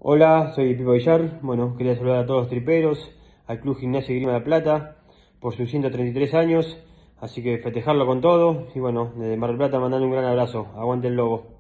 Hola, soy Pipo Villar. Bueno, quería saludar a todos los triperos, al Club Gimnasia y Grima de La Plata por sus 133 años. Así que festejarlo con todo. Y bueno, desde Mar del Plata mandando un gran abrazo. Aguante el Lobo.